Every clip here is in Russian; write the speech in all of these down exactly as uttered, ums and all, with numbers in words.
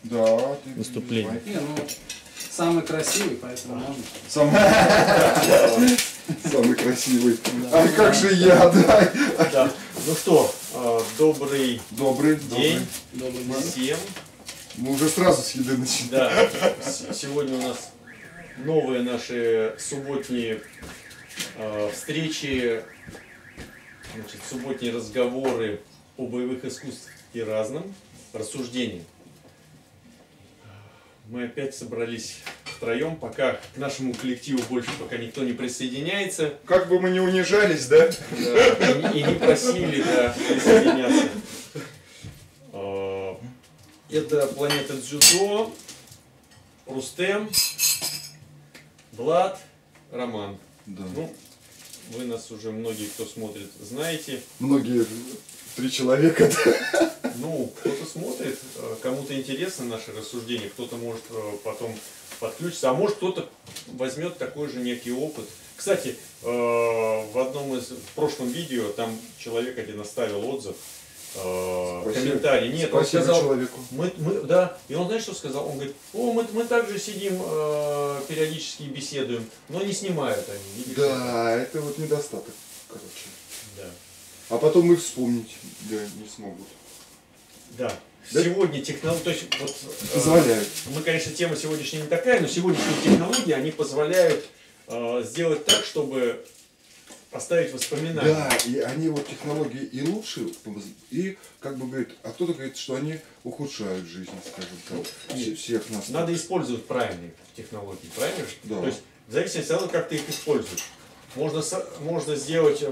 Да, выступление. Не, ну, самый красивый, поэтому можно. Самый, самый красивый. А как же я, да? Да. Ну что, добрый, добрый день добрый всем. Мы уже сразу с еды начинаем. Да. Сегодня у нас новые наши субботние э, встречи, значит, субботние разговоры о боевых искусствах и разном рассуждении. Мы опять собрались втроем, пока к нашему коллективу больше пока никто не присоединяется. Как бы мы не унижались, да? Да, и, и не просили, да, присоединяться. Это Планета Дзюдо, Рустем, Влад, Роман. Да. Ну, вы нас уже многие, кто смотрит, знаете. Многие, три человека. Ну, кто-то смотрит, кому-то интересно наши рассуждения, кто-то может потом подключиться, а может кто-то возьмет такой же некий опыт. Кстати, в одном из в прошлом видео там человек один оставил отзыв, Спасибо. комментарий. Нет, Спасибо он сказал, человеку. мы, мы, да, и он, знаешь, что сказал? Он говорит, о, мы, мы также сидим, э, периодически беседуем, но не снимают они. Видишь, да, это вот недостаток, короче. Да. А потом мы вспомнить, да, не смогут. Да. Да? Сегодня технологии, то есть, вот, позволяют. Э, мы, конечно, тема сегодняшняя не такая, но сегодняшние технологии, они позволяют э, сделать так, чтобы оставить воспоминания. Да, и они вот технологии и лучше, и как бы говорит, а кто-то говорит, что они ухудшают жизнь, скажем так, И всех нас. Надо использовать правильные технологии, правильно? Да. То есть, в зависимости от того, как ты их используешь. Можно, можно сделать,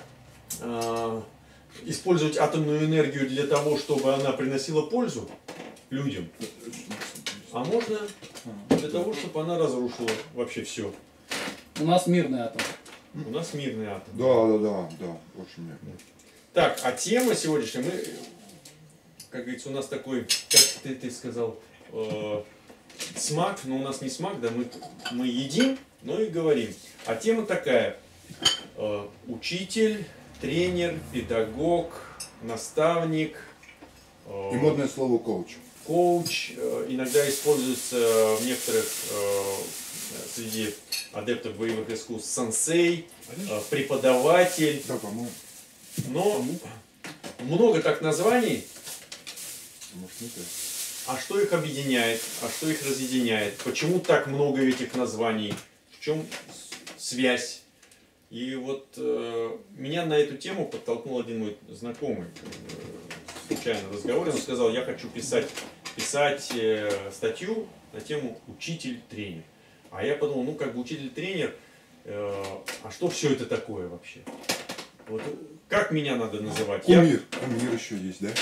э, использовать атомную энергию для того, чтобы она приносила пользу людям, а можно для того, чтобы она разрушила вообще все. У нас мирный атом. У нас мирный атом. Да, да, да, да, очень мирный. Так, а тема сегодняшняя, мы, как говорится, у нас такой, как ты, ты сказал, э, смак, но у нас не смак, да, мы, мы едим, но и говорим. А тема такая, э, учитель, тренер, педагог, наставник. Э, И модное слово коуч. Коуч, э, иногда используется в некоторых, э, среди адептов боевых искусств, сенсей, э, преподаватель. Да, по-моему. Но много так названий. Может, не так. А что их объединяет? А что их разъединяет? Почему так много этих названий? В чем связь? И вот э, меня на эту тему подтолкнул один мой знакомый. Э, случайно разговор. Он сказал, я хочу писать, писать э, статью на тему учитель-тренер. А я подумал, ну как бы учитель-тренер, э, а что все это такое вообще? Вот, как меня надо называть? Кумир. Я... Кумир еще есть, да?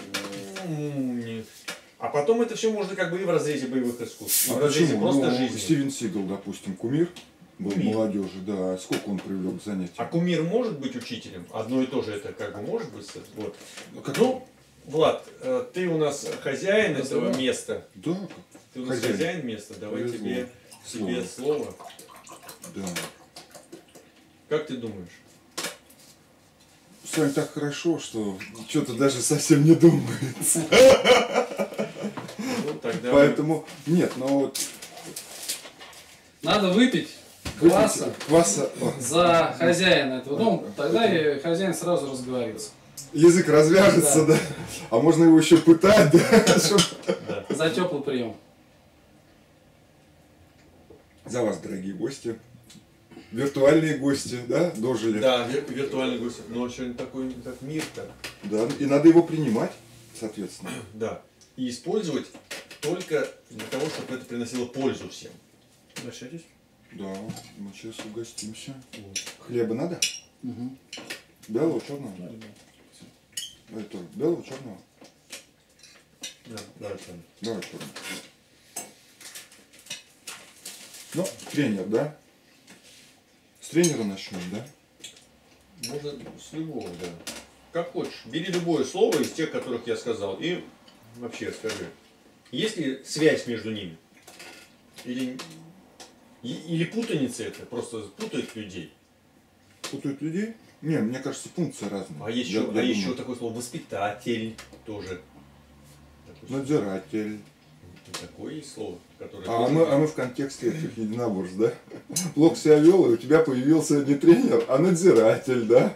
Нет. А потом это все можно как бы и в разрезе боевых искусств, и а в разрезе почему? просто ну, жизни. Стивен Сигал, допустим, кумир был Кумир. молодежи, да. Сколько он привлек к занятиям? А кумир может быть учителем? Одно и то же это как бы может быть. Вот. Ну, как... Ну, Влад, ты у нас хозяин да, этого да. места. Да. Ты у нас хозяин, хозяин места. Давай Повезло. тебе себе слово. слово. Да. Как ты думаешь? С вами так хорошо, что что-то даже совсем не думается. Ну, тогда Поэтому, мы... нет, но вот... Надо выпить кваса, кваса за хозяина этого дома, тогда и хозяин сразу разговорится. Язык развяжется, да. да. А можно его еще пытать, да? да. За теплый прием. За вас, дорогие гости. Виртуальные гости, да, дожили. Да, вир виртуальные гости. Но сегодня такой как мир-то. Да, и надо его принимать, соответственно. Да. И использовать только для того, чтобы это приносило пользу всем. Обращайтесь. Да, мы сейчас угостимся. Вот. Хлеба надо? Угу. Белого, черного? Да. Это белого, черного? Да, давай черного. Давай черного. Ну, тренер, да? С тренера начнем, да? Можно с любого, да. Как хочешь. Бери любое слово из тех, которых я сказал, и вообще скажи. Есть ли связь между ними? Или, или путаница это? Просто путает людей? Путают людей? Не, мне кажется, функции разные. А есть, я, еще, я а еще такое слово воспитатель тоже. Надзиратель. Такое есть слово, которое... А мы, а мы в контексте этих единоборств, да? Плохо себя вел, и у тебя появился не тренер, а надзиратель, да?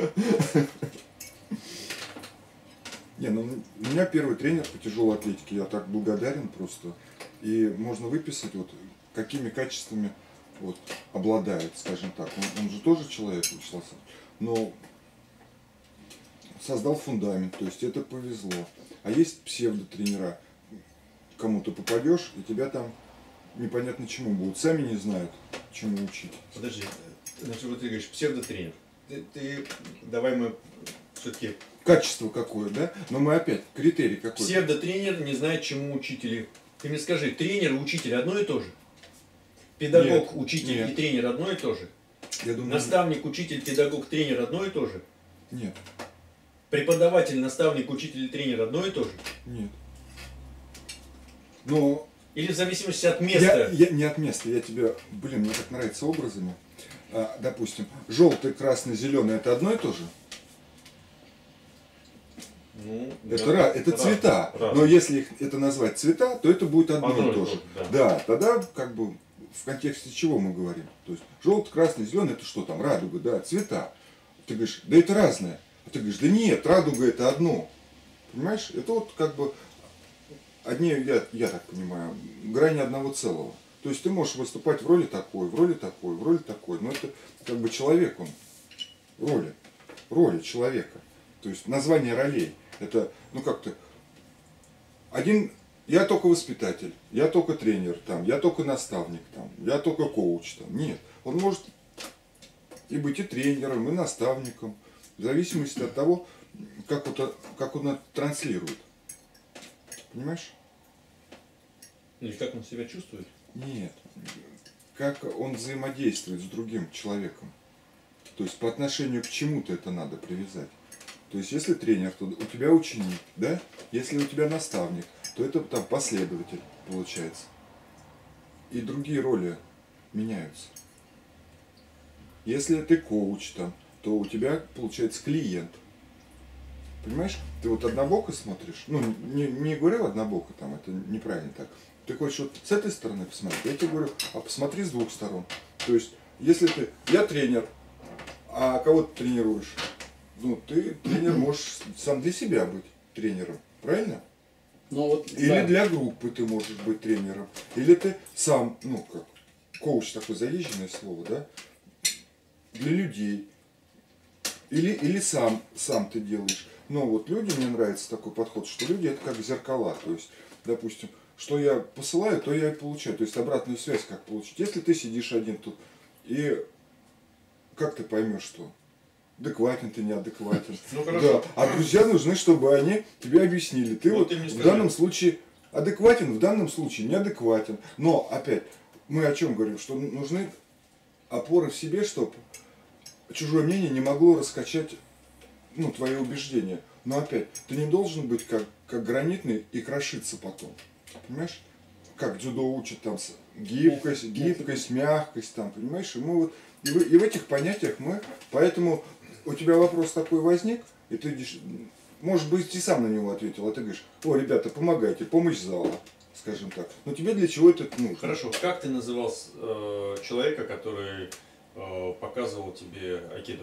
Не, ну у меня первый тренер по тяжелой атлетике, я так благодарен просто. И можно выписать, вот, какими качествами вот, обладает, скажем так. Он, он же тоже человек, Вячеслав Александрович, но создал фундамент, то есть это повезло. А есть псевдотренера, кому ты попадешь, и тебя там непонятно чему будут. Сами не знают, чему учить. Подожди, значит, вот ты говоришь, псевдотренер. Ты, ты, давай мы все-таки... Качество какое, да? Но мы опять, критерий какой. Псевдотренер не знает, чему учитель. Ты мне скажи, тренер и учитель одно и то же? Педагог, Нет, учитель нет. и тренер одно и то же? Я думаю, Наставник, учитель, педагог, тренер одно и то же? нет, Преподаватель, наставник, учитель и тренер одно и то же? нет. Но Или в зависимости от места? я, я не от места, я тебе, блин, мне так нравится образами. А, допустим, желтый, красный, зеленый это одно и то же? Ну, Это, да, ра- это раз, цвета. раз. Но если их это назвать цвета, то это будет одно, Одно и и то то же. же, да. Да, тогда как бы в контексте чего мы говорим? То есть желтый, красный, зеленый это что там? Радуга, да, цвета. Ты говоришь, да это разное. А ты говоришь, да нет, радуга это одно. Понимаешь? Это вот как бы одни, я, я так понимаю, грани одного целого. То есть ты можешь выступать в роли такой, в роли такой, в роли такой. Но это как бы человек он. Роли. Роли человека. То есть название ролей. Это, ну как-то, один, я только воспитатель, я только тренер, там, я только наставник, там, я только коуч. Там. Нет, он может и быть и тренером, и наставником, в зависимости от того, как, вот, как он это транслирует. Понимаешь? Или как он себя чувствует? Нет. Как он взаимодействует с другим человеком. То есть по отношению к чему-то это надо привязать. То есть если тренер, то у тебя ученик, да? Если у тебя наставник, то это там последователь получается. И другие роли меняются. Если ты коуч там, то у тебя получается клиент. Понимаешь? Ты вот однобоко смотришь. Ну, не, не говорю однобоко, там, это неправильно так. Ты хочешь вот с этой стороны посмотреть, я тебе говорю, а посмотри с двух сторон. То есть, если ты, я тренер, а кого ты тренируешь? Ну, ты тренер можешь сам для себя быть тренером, правильно? Ну, вот, Или да. для группы ты можешь быть тренером. Или ты сам, ну как, коуч такое заезженное слово, да? Для людей. Или, или сам, сам ты делаешь. Но вот люди, мне нравится такой подход, что люди это как зеркала. То есть, допустим, что я посылаю, то я и получаю. То есть обратную связь как получить. Если ты сидишь один тут, и как ты поймешь, что адекватен ты, неадекватен. Ну, хорошо. Да. А друзья нужны, чтобы они тебе объяснили. Ты Вот вот ты мне в скажи. данном случае адекватен, в данном случае неадекватен. Но опять, мы о чем говорим? Что нужны опоры в себе, чтобы чужое мнение не могло раскачать, ну, твои убеждения. Но опять, ты не должен быть как, как гранитный и крошиться потом. Понимаешь? Как дзюдо учат там с- гибкость, гибкость, мягкость там, понимаешь? И мы вот и в, и в этих понятиях мы, поэтому у тебя вопрос такой возник, и ты идешь, может быть, и сам на него ответил, а ты говоришь, о, ребята, помогайте, помощь зала, скажем так. Но тебе для чего это нужно? Хорошо, как ты называл э, человека, который э, показывал тебе айкидо?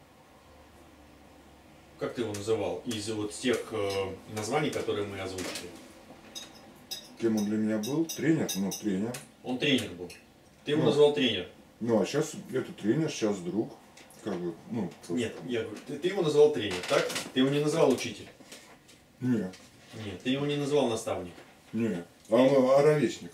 Как ты его называл из вот тех э, названий, которые мы озвучили? Кем он для меня был? Тренер? Ну, тренер. Он тренер был. Ты его Ну. назвал тренер. Ну, а сейчас это тренер, сейчас друг. Как бы, ну, просто- Нет, я говорю, ты, ты его назвал тренер, так? Ты его не назвал учитель. Нет, Нет, ты его не назвал наставник. нет. А, он- а ровесник?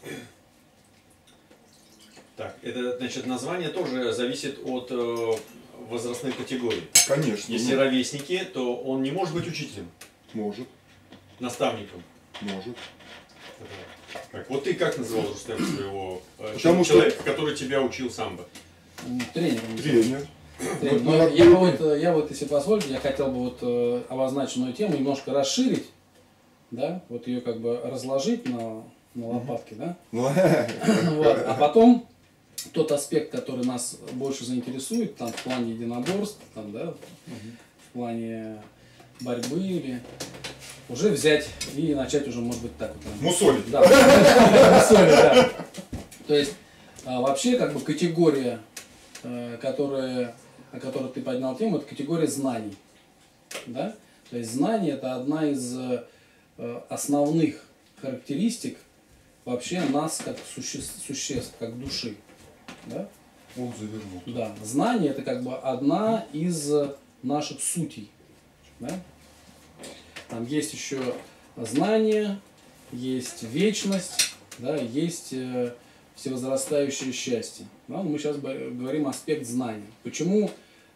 Так, это значит название тоже зависит от э, возрастной категории. Конечно. Если ну, ровесники, то он не может быть учителем, может, наставником. может. Так, вот ты как называл, Рустем, своего э, Потому что- человека, который тебя учил самбо? М, Тренером. Тренер. Тренер. Вот, Но ну, я, вот- бы вот, э, я вот, если позволите, я хотел бы вот э, обозначенную тему немножко расширить, да, вот ее как бы разложить на, на лопатки, да, Ну, вот, а потом тот аспект, который нас больше заинтересует, там в плане единоборств, там, да, в плане борьбы или уже взять и начать уже, может быть, так вот. Мусолить. Да, мусолить, да. То есть, а, вообще, как бы, категория, а, которая, о которой ты поднял тему, это категория знаний. Да? То есть, знание – это одна из а, основных характеристик вообще нас, как существ, существ как души. Да? Он завернул. Да. Знание – это как бы одна из наших сутей. Да? Там есть еще знание, есть вечность, да, есть э, всевозрастающее счастье. Да? Мы сейчас говорим аспект знания. Почему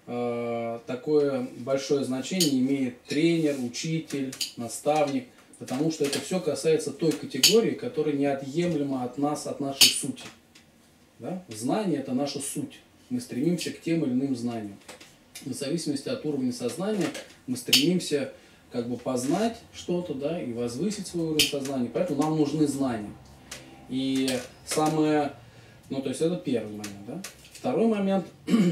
э, такое большое значение имеет тренер, учитель, наставник? Потому что это все касается той категории, которая неотъемлема от нас, от нашей сути. Да? Знание – это наша суть. Мы стремимся к тем или иным знаниям. В зависимости от уровня сознания мы стремимся как бы познать что-то, да, и возвысить свой уровень сознания. Поэтому нам нужны знания. И самое, ну то есть это первый момент. Да? Второй момент,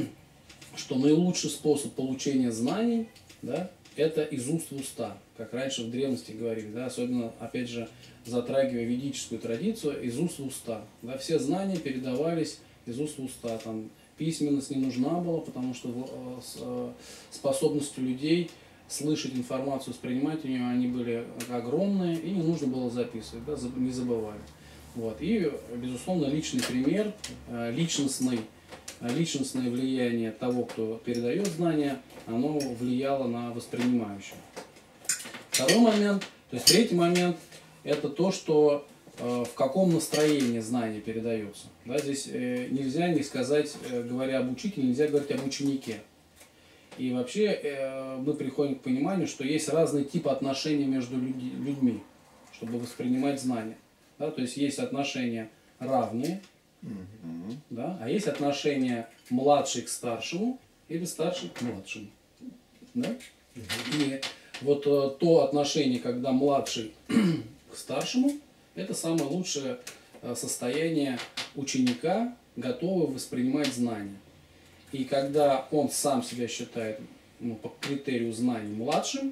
что наилучший способ получения знаний, да, это из уст в уста. Как раньше в древности говорили, да, особенно, опять же, затрагивая ведическую традицию, из уст в уста. Да, все знания передавались из уст в уста. Там, письменность не нужна была, потому что э, с, э, способностью людей слышать информацию, воспринимать ее, они были огромные, и не нужно было записывать, да, не забывали. Вот. И, безусловно, личный пример, э, личностный, личностное влияние того, кто передает знания, оно влияло на воспринимающего. Второй момент, то есть третий момент, это то, что э, в каком настроении знание передается. Да, здесь э, нельзя не сказать, э, говоря об учителе, нельзя говорить об ученике. И вообще э, мы приходим к пониманию, что есть разные типы отношений между люди, людьми, чтобы воспринимать знания. Да, то есть есть отношения равные, mm-hmm. да, а есть отношения младший к старшему или старший к младшему. Да? Mm-hmm. И вот э, то отношение, когда младший к старшему, это самое лучшее э, состояние ученика, готового воспринимать знания. И когда он сам себя считает, ну, по критерию знаний младшим,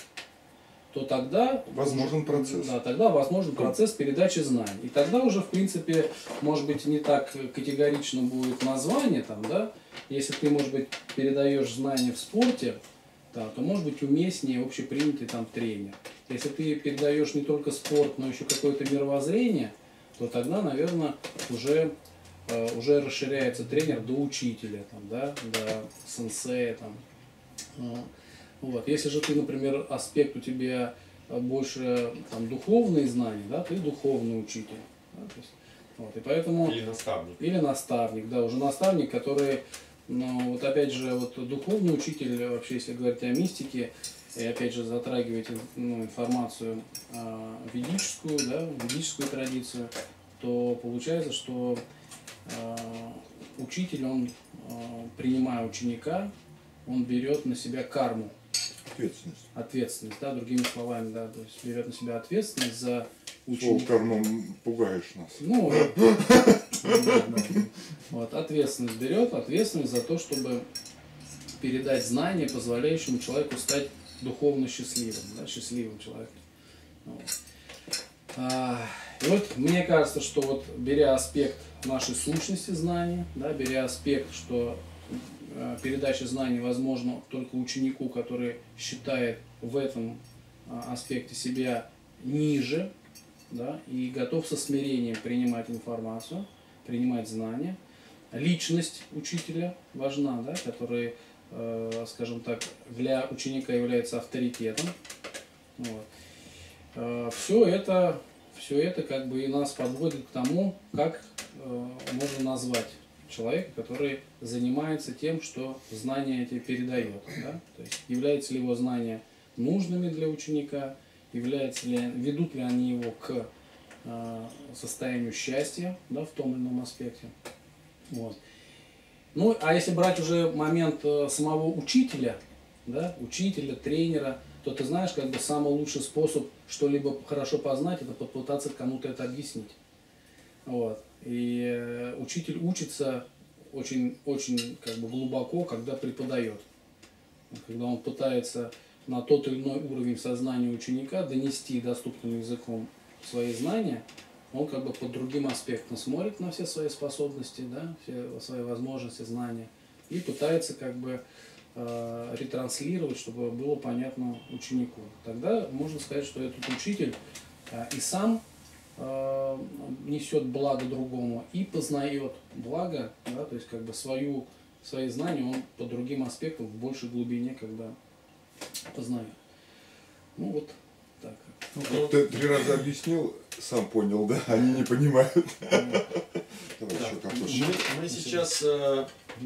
то тогда возможен процесс. Да, тогда возможен процесс передачи знаний. И тогда уже, в принципе, может быть, не так категорично будет название, там, да, если ты, может быть, передаешь знания в спорте, да, то может быть уместнее общепринятый там тренер. Если ты передаешь не только спорт, но еще какое-то мировоззрение, то тогда, наверное, уже, э, уже расширяется тренер до учителя, там, да, до сенсея. Там. Вот. Если же ты, например, аспект у тебя больше там, духовные знания, да, ты духовный учитель. Да, то есть, вот, и поэтому, или наставник. Или наставник, да, уже наставник, который... Но вот опять же, вот духовный учитель, вообще, если говорить о мистике, и опять же затрагивать, ну, информацию э, ведическую, да, ведическую традицию, то получается, что э, учитель, он, э, принимая ученика, он берет на себя карму. Ответственность. Ответственность, да, другими словами, да, то есть берет на себя ответственность за Слово ученика. карму пугаешь нас. Ну, да, да. Вот, ответственность берет, ответственность за то, чтобы передать знания, позволяющему человеку стать духовно счастливым, да, счастливым человеком. Вот. А, и вот мне кажется, что вот беря аспект нашей сущности знаний, да, беря аспект, что э, передача знаний возможна только ученику, который считает в этом э, аспекте себя ниже, да, и готов со смирением принимать информацию, принимать знания. Личность учителя важна, да, который, э, скажем так, для ученика является авторитетом. Вот. Э, все это, все это как бы и нас подводит к тому, как э, можно назвать человека, который занимается тем, что знания эти передает. Да? То есть являются ли его знания нужными для ученика, являются ли, ведут ли они его к э, состоянию счастья, да, в том или ином аспекте. Вот. Ну, а если брать уже момент э, самого учителя, да, учителя, тренера, то ты знаешь, как бы самый лучший способ что-либо хорошо познать, это попытаться кому-то это объяснить. Вот. И э, учитель учится очень, очень как бы глубоко, когда преподает. Когда он пытается на тот или иной уровень сознания ученика, донести доступным языком свои знания, он как бы под другим аспектом смотрит на все свои способности, да, все свои возможности, знания, и пытается как бы э, ретранслировать, чтобы было понятно ученику. Тогда можно сказать, что этот учитель э, и сам э, несет благо другому, и познает благо, да, то есть как бы свою, свои знания он под другим аспектом в большей глубине когда познает. Ну вот так. Ну, как ты три раза объяснил, сам понял, да? Они не понимают. Давай еще картошечку. Мы, мы сейчас, э,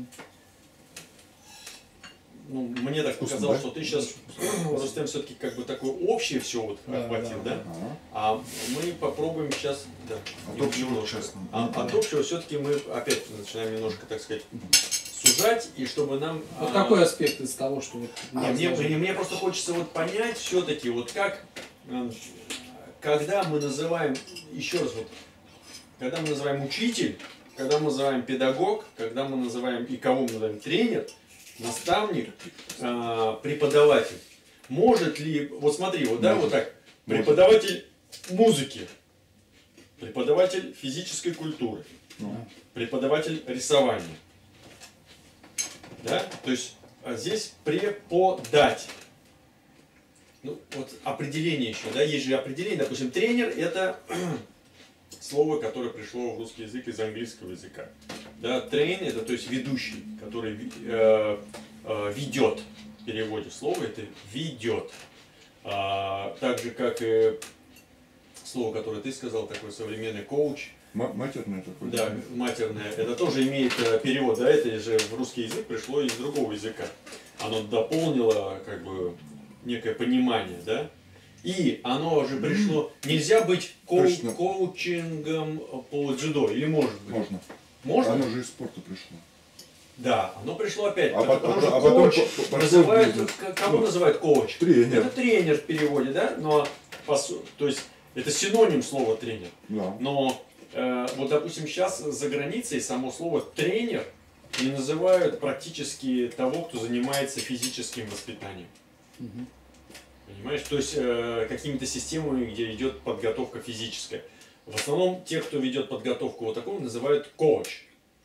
ну, мне так Вкусно, показалось, да? что ты сейчас, Рустем, все-таки как бы такое общее все вот Да, охватил, да, да? Ага. А мы попробуем сейчас, да, От общего к немножко. частному. А, от общего все-таки мы опять начинаем немножко, так сказать, сужать, и чтобы нам... Вот а, какой аспект из того, что вот Не, мне, мне, мне просто хочется вот понять все-таки, вот как, э, когда мы называем, еще раз вот, когда мы называем учитель, когда мы называем педагог, когда мы называем и кого мы называем тренер, наставник, э, преподаватель, может ли, вот смотри, вот, да, Может. вот так, Может. преподаватель музыки, преподаватель физической культуры, Ну, преподаватель рисования. Да? То есть а здесь преподать. Ну, вот определение еще, да, есть же определение, допустим, тренер это слово, которое пришло в русский язык из английского языка. Да, трейн это то есть ведущий, который э, э, ведет, в переводе слова это ведет. А, так же как и слово, которое ты сказал, такой современный коуч. м- матерное такое. Да, матерное. Это тоже имеет э, перевод, да, это же в русский язык пришло из другого языка. Оно дополнило, как бы, некое понимание, да. И оно же пришло, нельзя быть коу- Точно. коучингом по дзюдо, или может быть? Можно. Можно? Оно же из спорта пришло. Да, оно пришло опять, А потому потом- что а потом коуч по- по- называют, пошло в к- кого Ну, называют коуч? Тренер. Это тренер в переводе, да, но, по су- то есть, это синоним слова тренер. Да. Но э, вот, допустим, сейчас за границей само слово тренер не называют практически того, кто занимается физическим воспитанием. Мгм. Понимаешь? То есть э, какими-то системами, где идет подготовка физическая. В основном те, кто ведет подготовку вот такого, называют коуч.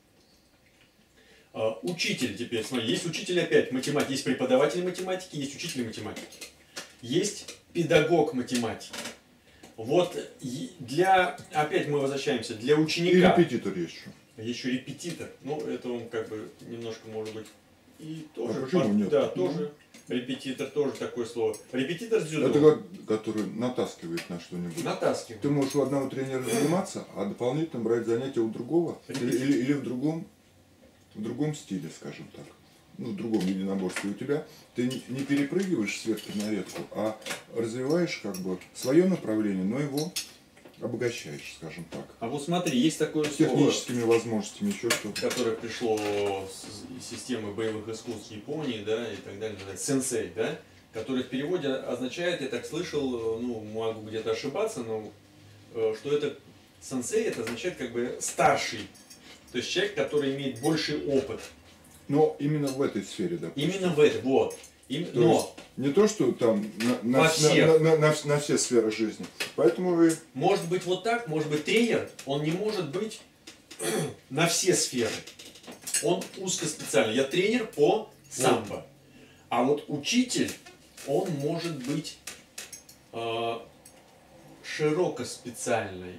Э, учитель теперь, смотри, есть учитель опять математики, есть преподаватель математики, есть учитель математики. Есть педагог математики. Вот и для, опять мы возвращаемся, для И ученика. репетитор есть еще. Еще репетитор. Ну, это он как бы немножко может быть и тоже. А почему под- нет? Да, Ну. тоже. Репетитор тоже такое слово. Репетитор дзюдо. Это ко- который натаскивает на что-нибудь. Натаскивает. Ты можешь у одного тренера заниматься, а дополнительно брать занятия у другого. Или, или, или в другом, в другом стиле, скажем так. Ну, в другом единоборстве у тебя. Ты не, не перепрыгиваешь с ветки на ветку, а развиваешь как бы свое направление, но его обогащаешь, скажем так. А вот смотри, есть такое С слово, техническими возможностями, еще что-то. которое пришло с из системы боевых искусств Японии, да, и так далее, называется сенсей, да, который в переводе означает, я так слышал, ну, могу где-то ошибаться, но э, что это сенсей, это означает как бы старший, то есть человек, который имеет больший опыт. Но именно в этой сфере, допустим. Именно в этом, вот. Им- То но есть не то, что там на, на, Во на- всех. на- на- на- на все сферы жизни. Поэтому вы может быть вот так, может быть тренер, он не может быть на все сферы. Он узкоспециальный. Я тренер по самбо. А вот учитель, он может быть э, широкоспециальный.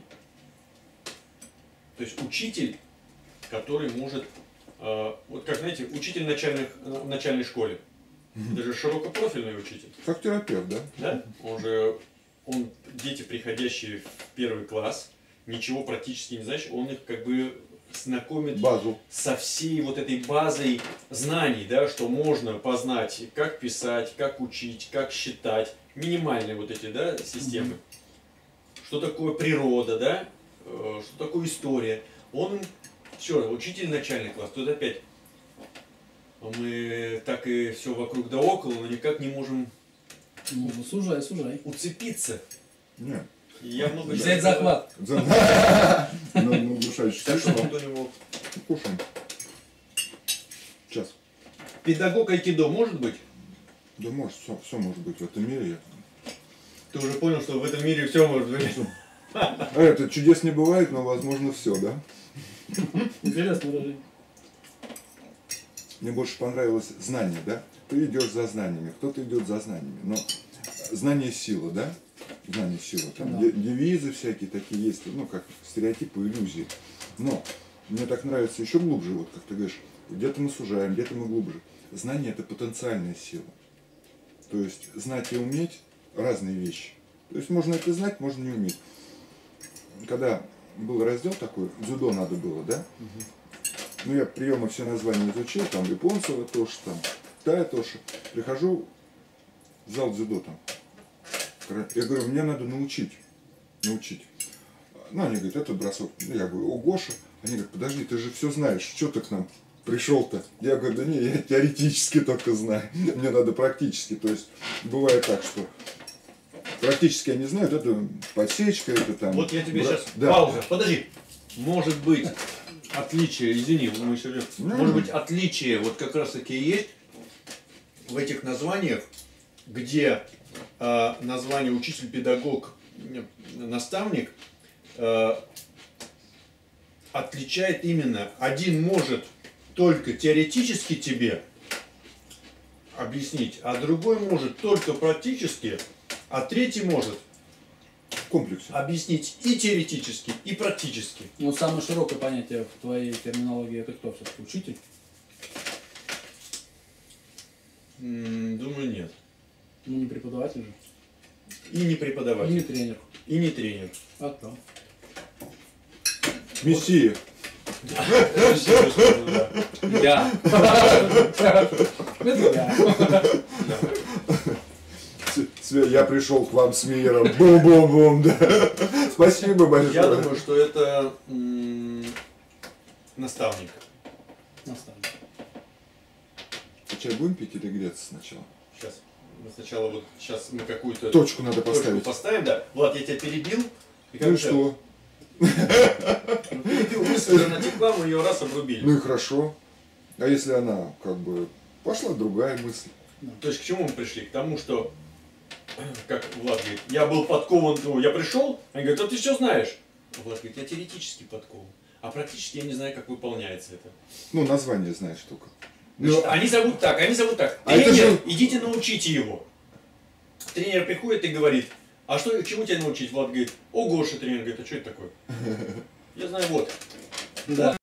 То есть учитель, который может, э, вот как знаете, учитель начальных, в начальной школе. Это же широкопрофильный учитель. как терапевт, да? Да? Он же, он, дети, приходящие в первый класс, ничего практически не знаешь, он их как бы знакомит Базу. со всей вот этой базой знаний, да, что можно познать, как писать, как учить, как считать, минимальные вот эти, да, системы. Что такое природа, да, э, что такое история. Он им, все, учитель начальный класс, тут опять мы так и все вокруг да около, но никак не можем Ну, сужай, сужай. уцепиться. Нет. И я много Взять чего- захват. За- Ну, ну, удушающе Так что слышно. никто не мог. Кушаем. Сейчас. Педагог айкидо может быть? Да может, все, может быть в этом мире. Ты уже понял, что в этом мире все может быть. А это чудес не бывает, но возможно все, да? Интересно выражение. Мне больше понравилось знание, да? Ты идешь за знаниями, кто-то идет за знаниями. Но знание сила, да? Знание сила. Там Да. девизы всякие такие есть, ну, как стереотипы, иллюзии. Но мне так нравится еще глубже, вот как ты говоришь, где-то мы сужаем, где-то мы глубже. Знание – это потенциальная сила. То есть знать и уметь – разные вещи. То есть можно это знать, можно не уметь. Когда был раздел такой, дзюдо надо было, да? Угу. Ну, я приемы все названия изучил, там японцева тоже, там, Тая тоже. Прихожу в зал дзюдо там. Я говорю, мне надо научить. Научить. Ну, они говорят, это бросок. Я говорю, о, Гоша. Они говорят, подожди, ты же все знаешь, что ты к нам пришел-то? Я говорю, да не, я теоретически только знаю. Мне надо практически. То есть, бывает так, что практически я не знаю, это подсечка, это там... Вот я тебе бра... сейчас... Да. Пауза, подожди. Может быть, отличие, извини, мы еще... Mm. Может быть, отличие вот как раз таки есть в этих названиях, где э, название учитель, педагог, наставник э, отличает именно, один может только теоретически тебе объяснить, а другой может только практически, а третий может в комплексе объяснить и теоретически, и практически. Ну, самое широкое понятие в твоей терминологии это кто все-таки? Учитель? М, Думаю, нет. Ну, не преподаватель же. И не И преподаватель. не тренер. И не тренер. А кто? Мессия. Я. Это я. Я пришел к вам с миром. Бум-бум-бум. Да. Спасибо большое. Я думаю, что это м, наставник. Наставник. Чай будем пить или греться сначала? Сейчас. Мы сначала вот сейчас мы какую-то Точку надо точку поставить. поставим, да. Влад, я тебя перебил. И Ну и что? Перебил, мысль уже натекла, мы ее раз обрубили. Ну и хорошо. А если она как бы пошла другая мысль? То есть к чему мы пришли? К тому, что, как Влад говорит, я был подкован, ну, я пришел, они говорят, а ты что знаешь? А Влад говорит, я теоретически подкован, а практически я не знаю, как выполняется это. Ну, название знаешь только. Значит, Ну, они зовут так, они зовут так. А это Тренер, же- идите научите его. Тренер приходит и говорит, а что, чему тебя научить? Влад говорит, о, Гоша, тренер говорит, а что это такое? Я знаю, вот. Да.